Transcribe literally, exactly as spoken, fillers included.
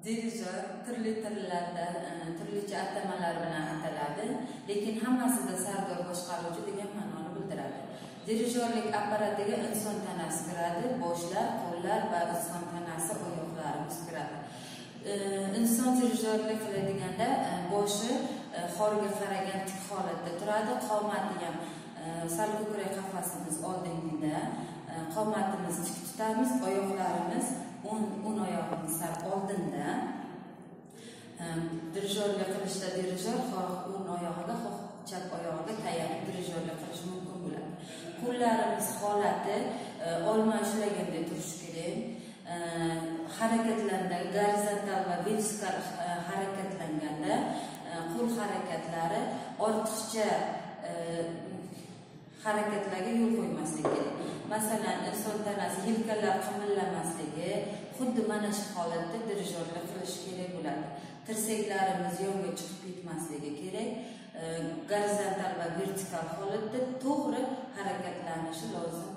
Dirijor turli tillarda, turlicha atamalar bilan ataladi, lekin hammasida sardor boshqaruvchi degan ma'noni bildiradi. Dirijorlik apparatiga inson tanasi kiradi, boshlar, qo'llar va inson tanasi, oyoqlarimiz kiradi. Inson dirijorlik qiladiganda boshi xorga qaragan tik holatda turadi, qomati ham sal ko'krak qafasimiz oldingida, qomatimizni tik tutamiz, oyoqlarimiz o'ng oyog'imiz sal oldinda. Dirijorlik qilishda dirijor xoh o'ng oyog'iga, xoh chap oyog'iga tayanib dirijorlik qilish mumkin bo'ladi. Qo'llarimiz holati olma ushlaganda turishi kerak. Harakatlanda gorizontal va vertikal harakatlanganda qo'l harakatlari ortiqcha harakatlarga yo'l qo'ymaslik kerak. Masalan, inson tanasi yelkalar qimillamasligi, xuddi mana shu holatda dirijorlik qilish kerak bo'ladi. Tirsaklarimiz yonga chiqib ketmasligi kerak. Gorizontal va vertikal holatda to'g'ri harakatlanishi lozim